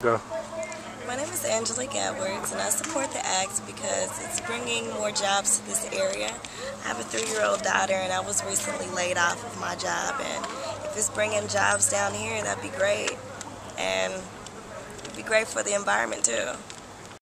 Go. My name is Angelique Edwards, and I support the act because it's bringing more jobs to this area. I have a 3-year-old daughter, and I was recently laid off of my job, and if it's bringing jobs down here, that'd be great, and it'd be great for the environment too.